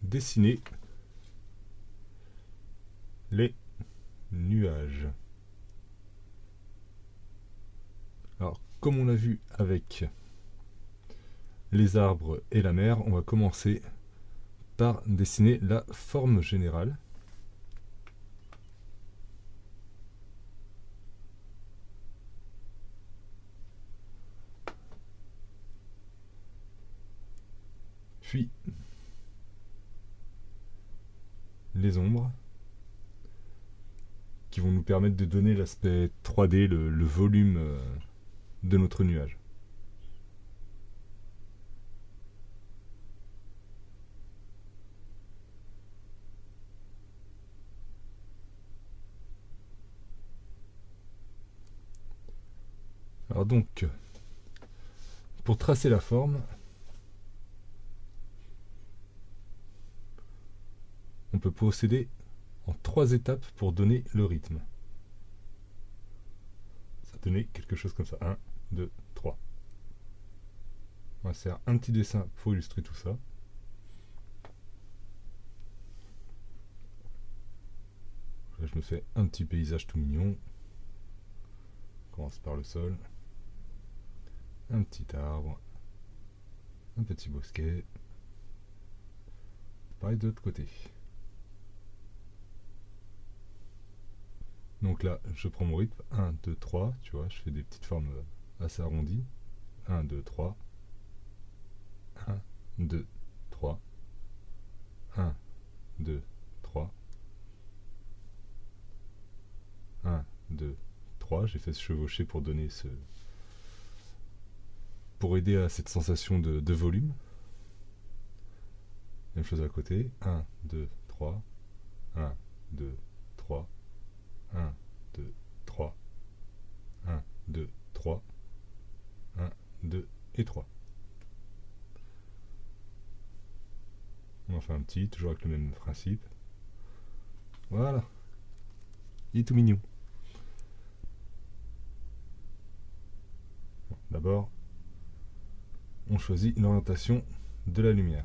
dessiner les nuages. Alors, comme on l'a vu avec les arbres et la mer, on va commencer par dessiner la forme générale. Puis les ombres qui vont nous permettre de donner l'aspect 3D, le volume de notre nuage. Alors donc, pour tracer la forme, on peut procéder en 3 étapes pour donner le rythme. Ça va donner quelque chose comme ça. 1, 2, 3. On va faire un petit dessin pour illustrer tout ça. Là, je me fais un petit paysage tout mignon. On commence par le sol. Un petit arbre. Un petit bosquet. Pareil de l'autre côté. Donc là, je prends mon rythme. 1, 2, 3. Tu vois, je fais des petites formes assez arrondies. 1, 2, 3. 1, 2, 3. 1, 2, 3. 1, 2, 3. J'ai fait ce chevaucher pour donner ce... pour aider à cette sensation de volume. Même chose à côté. 1, 2, 3. 1, 2, 3. 1, 2, 3. 1, 2, 3. 1, 2 et 3. On en fait un petit, toujours avec le même principe. Voilà. Il est tout mignon. D'abord, on choisit une orientation de la lumière.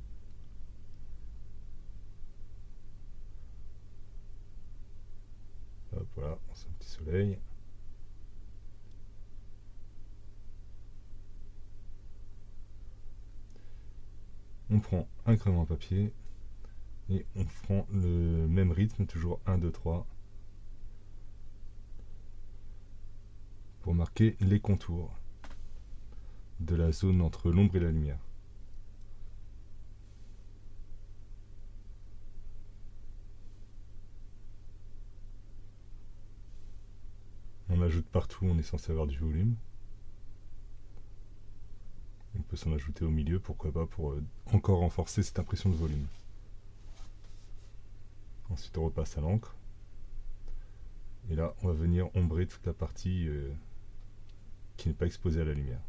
Hop, voilà, on fait un petit soleil. On prend un crayon à papier et on prend le même rythme, toujours 1, 2, 3, pour marquer les contours de la zone entre l'ombre et la lumière. On ajoute partout, on est censé avoir du volume. On peut s'en ajouter au milieu, pourquoi pas, pour encore renforcer cette impression de volume. Ensuite on repasse à l'encre. Et là on va venir ombrer toute la partie qui n'est pas exposée à la lumière.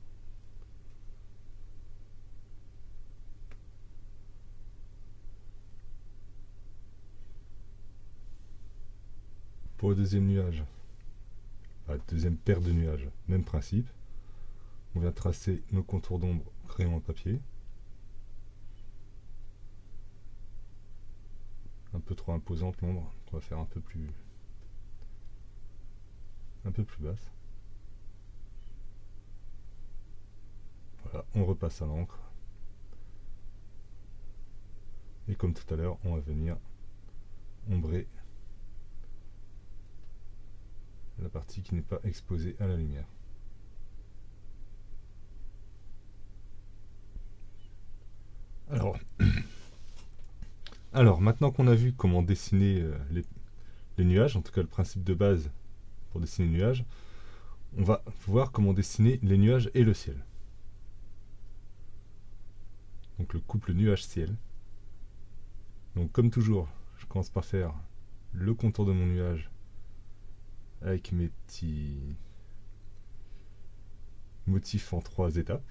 Pour le deuxième nuage, la deuxième paire de nuages, même principe. On vient tracer nos contours d'ombre crayon à papier. Un peu trop imposante l'ombre, on va faire un peu plus basse. Voilà, on repasse à l'encre. Et comme tout à l'heure, on va venir ombrer la partie qui n'est pas exposée à la lumière. Alors maintenant qu'on a vu comment dessiner les nuages, en tout cas le principe de base pour dessiner les nuages, on va voir comment dessiner les nuages et le ciel. Donc le couple nuage-ciel. Donc comme toujours, je commence par faire le contour de mon nuage avec mes petits motifs en 3 étapes.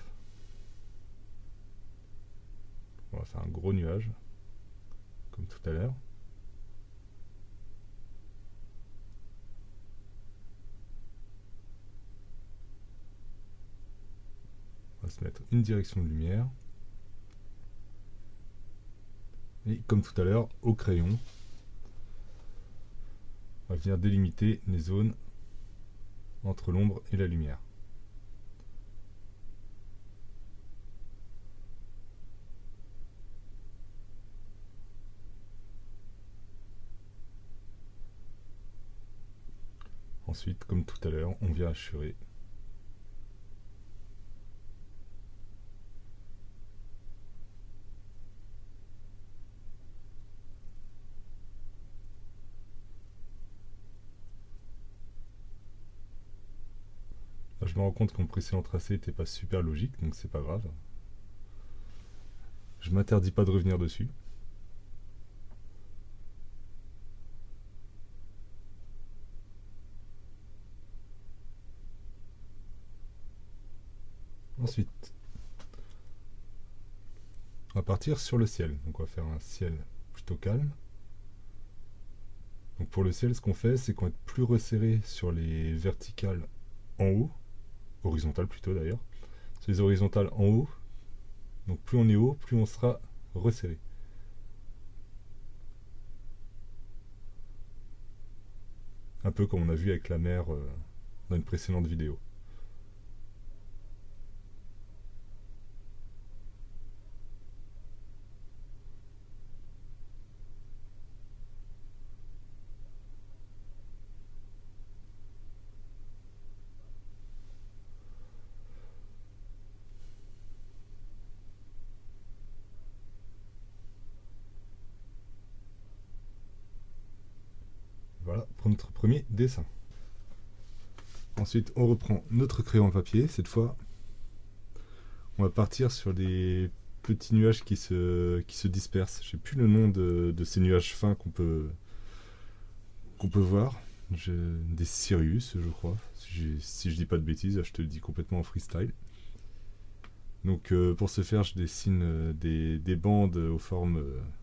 On va faire un gros nuage, comme tout à l'heure. On va se mettre une direction de lumière. Et comme tout à l'heure, au crayon, on va venir délimiter les zones entre l'ombre et la lumière. Ensuite, comme tout à l'heure, on vient hachurer. Là, je me rends compte que mon précédent tracé n'était pas super logique, donc c'est pas grave. Je m'interdis pas de revenir dessus. Ensuite, on va partir sur le ciel. Donc on va faire un ciel plutôt calme. Donc pour le ciel, ce qu'on fait, c'est qu'on va être plus resserré sur les verticales en haut, horizontales plutôt d'ailleurs. Sur les horizontales en haut, donc plus on est haut, plus on sera resserré. Un peu comme on a vu avec la mer dans une précédente vidéo. Voilà pour notre premier dessin. Ensuite, on reprend notre crayon à papier. Cette fois, on va partir sur des petits nuages qui se dispersent. Je sais plus le nom de ces nuages fins qu'on peut voir. Des Sirius, je crois. Si je dis pas de bêtises, je te le dis complètement en freestyle. Donc pour ce faire, je dessine des bandes aux formes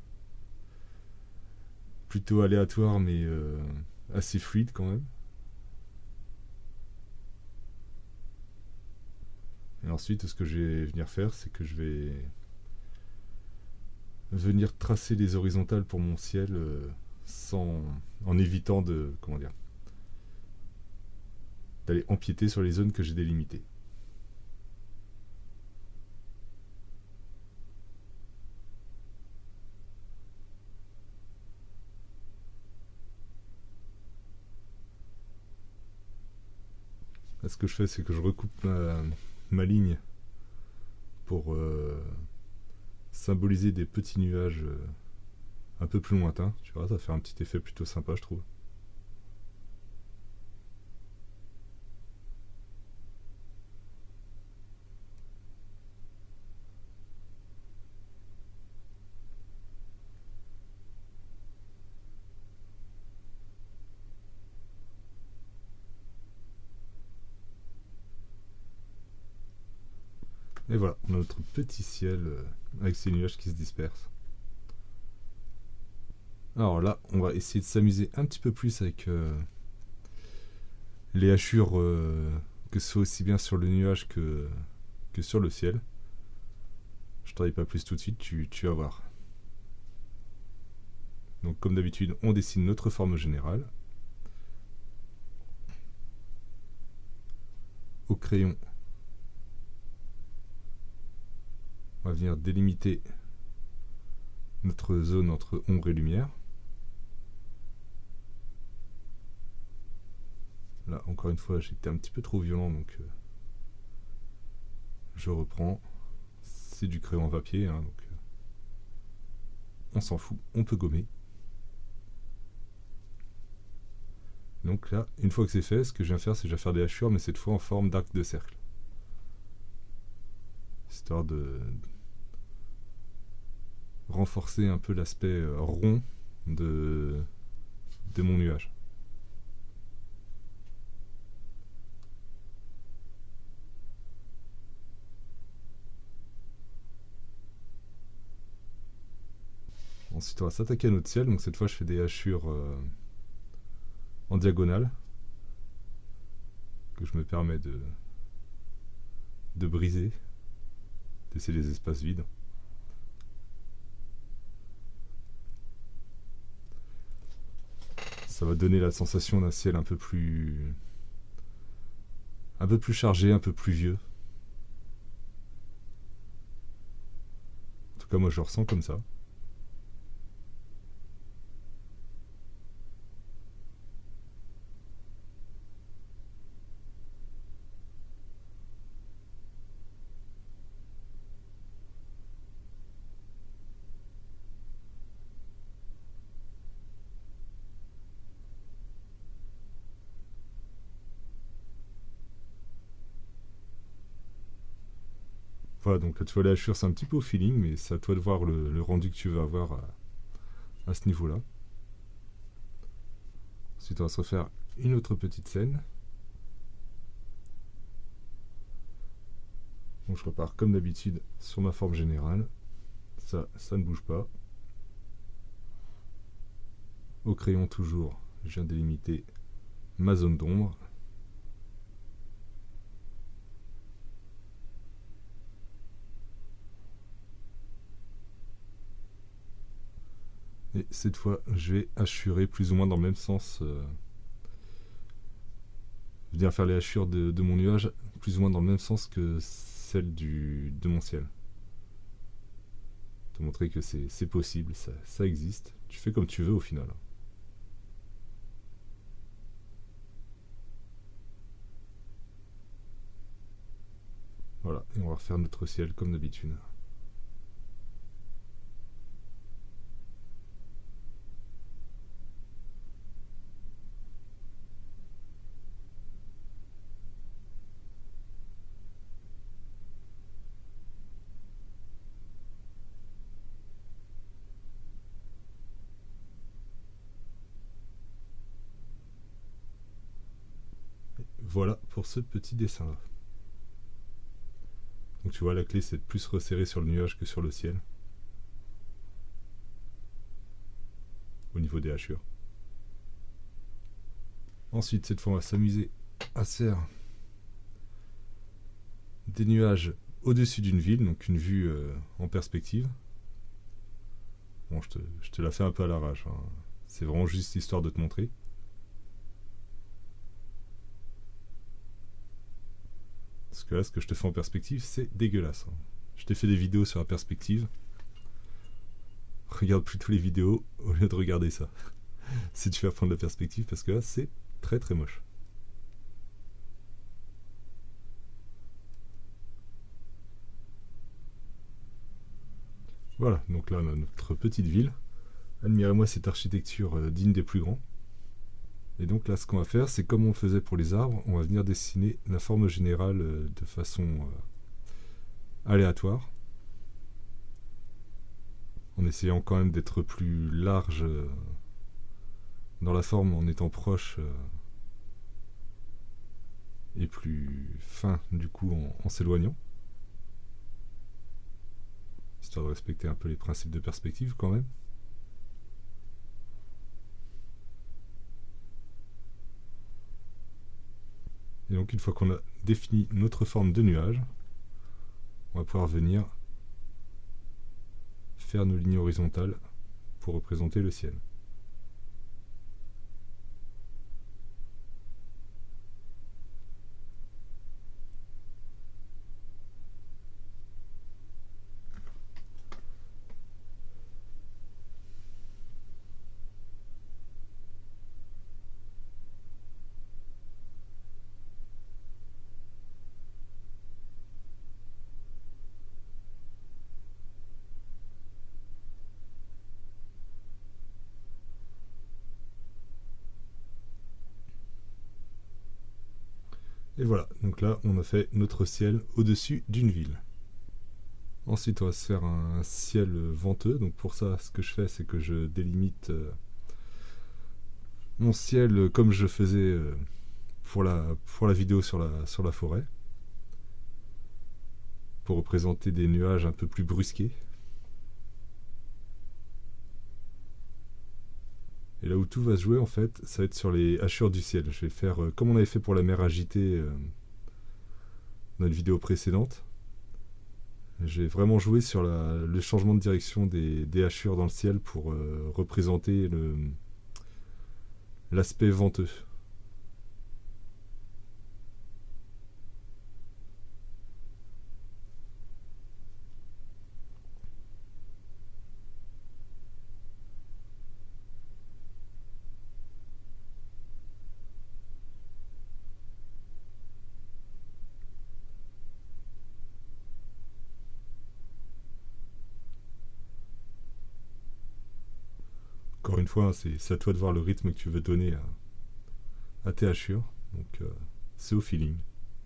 plutôt aléatoires, mais assez fluides quand même. Et ensuite, ce que je vais venir faire, c'est que je vais venir tracer les horizontales pour mon ciel en évitant d'aller empiéter sur les zones que j'ai délimitées. Là, ce que je fais, c'est que je recoupe ma ligne pour symboliser des petits nuages un peu plus lointains. Tu vois, ça fait un petit effet plutôt sympa, je trouve. Et voilà, on a notre petit ciel avec ces nuages qui se dispersent. Alors là, on va essayer de s'amuser un petit peu plus avec les hachures, que ce soit aussi bien sur le nuage que sur le ciel. Je travaille pas plus tout de suite, tu vas voir. Donc comme d'habitude, on dessine notre forme générale. Au crayon, on va venir délimiter notre zone entre ombre et lumière. Là, encore une fois, j'étais un petit peu trop violent, donc je reprends. C'est du crayon à papier, hein, donc on s'en fout, on peut gommer. Donc là, une fois que c'est fait, ce que je viens faire, c'est que je vais faire des hachures, mais cette fois en forme d'arc de cercle. Histoire de renforcer un peu l'aspect rond de mon nuage. Ensuite, on va s'attaquer à notre ciel. Donc cette fois, je fais des hachures en diagonale que je me permets de briser, laisser les espaces vides. Ça va donner la sensation d'un ciel un peu plus chargé, un peu pluvieux. En tout cas, moi je le ressens comme ça. Voilà, donc là tu vois les hachures, c'est un petit peu au feeling, mais c'est à toi de voir le rendu que tu vas avoir à ce niveau-là. Ensuite, on va se refaire une autre petite scène. Donc je repars comme d'habitude sur ma forme générale. Ça ne bouge pas. Au crayon toujours, je viens délimiter ma zone d'ombre. Et cette fois, je vais hachurer plus ou moins dans le même sens. Venir faire les hachures de mon nuage plus ou moins dans le même sens que celle de mon ciel. Te montrer que c'est possible, ça existe. Tu fais comme tu veux au final. Voilà, et on va refaire notre ciel comme d'habitude. Voilà pour ce petit dessin là. Donc tu vois, la clé c'est de plus resserrer sur le nuage que sur le ciel. Au niveau des hachures. Ensuite, cette fois, on va s'amuser à faire des nuages au-dessus d'une ville, donc une vue en perspective. Bon, je te la fais un peu à l'arrache, hein. C'est vraiment juste histoire de te montrer. Parce que là, ce que je te fais en perspective, c'est dégueulasse, hein. Je t'ai fait des vidéos sur la perspective. Regarde plutôt les vidéos au lieu de regarder ça. Si tu vas prendre la perspective, parce que là, c'est très très moche. Voilà, donc là, on a notre petite ville. Admirez-moi cette architecture digne des plus grands. Et donc là, ce qu'on va faire, c'est comme on le faisait pour les arbres, on va venir dessiner la forme générale de façon aléatoire, en essayant quand même d'être plus large dans la forme, en étant proche et plus fin du coup en s'éloignant, histoire de respecter un peu les principes de perspective quand même. Et donc une fois qu'on a défini notre forme de nuage, on va pouvoir venir faire nos lignes horizontales pour représenter le ciel. Et voilà, donc là on a fait notre ciel au-dessus d'une ville. Ensuite on va se faire un ciel venteux, donc pour ça ce que je fais c'est que je délimite mon ciel comme je faisais pour la vidéo sur la forêt, pour représenter des nuages un peu plus brusqués. Et là où tout va se jouer en fait, ça va être sur les hachures du ciel. Je vais faire comme on avait fait pour la mer agitée dans une vidéo précédente. J'ai vraiment joué sur le changement de direction des hachures dans le ciel pour représenter l'aspect venteux. Encore une fois, hein, c'est à toi de voir le rythme que tu veux donner à tes hachures. Donc c'est au feeling.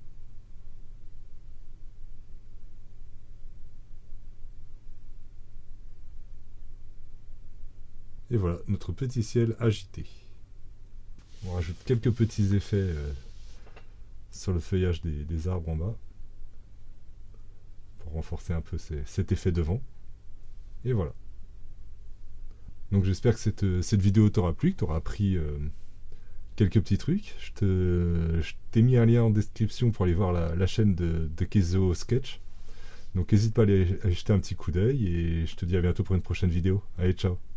Et voilà, notre petit ciel agité. On rajoute quelques petits effets sur le feuillage des arbres en bas pour renforcer un peu cet effet de vent. Et voilà. Donc j'espère que cette vidéo t'aura plu, que t'auras appris quelques petits trucs. Je t'ai mis un lien en description pour aller voir la chaîne de Keizo Sketch. Donc n'hésite pas à aller jeter un petit coup d'œil et je te dis à bientôt pour une prochaine vidéo. Allez, ciao!